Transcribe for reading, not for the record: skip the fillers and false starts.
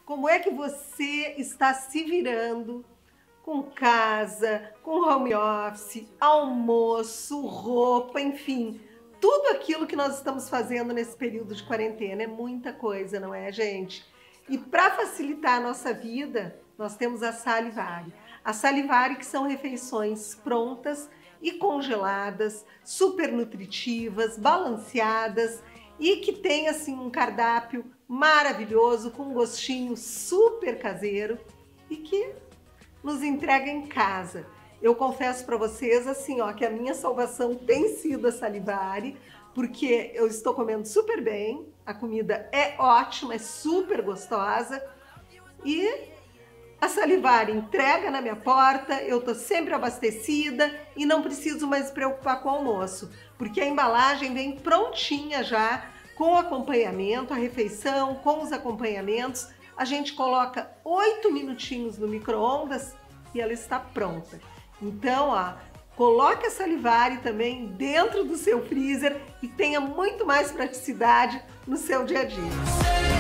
Como é que você está se virando com casa, com home office, almoço, roupa, enfim, tudo aquilo que nós estamos fazendo nesse período de quarentena. É muita coisa, não é, gente? E para facilitar a nossa vida, nós temos a Salivari. A Salivari, que são refeições prontas e congeladas, super nutritivas, balanceadas e que tem assim um cardápio maravilhoso com um gostinho super caseiro e que nos entrega em casa. Eu confesso para vocês assim, ó, que a minha salvação tem sido a Salivari, porque eu estou comendo super bem, a comida é ótima, é super gostosa e a Salivari entrega na minha porta, eu tô sempre abastecida e não preciso mais me preocupar com o almoço, porque a embalagem vem prontinha já, com acompanhamento, a refeição, com os acompanhamentos. A gente coloca 8 minutinhos no micro-ondas e ela está pronta. Então, ó, coloque a Salivari também dentro do seu freezer e tenha muito mais praticidade no seu dia a dia.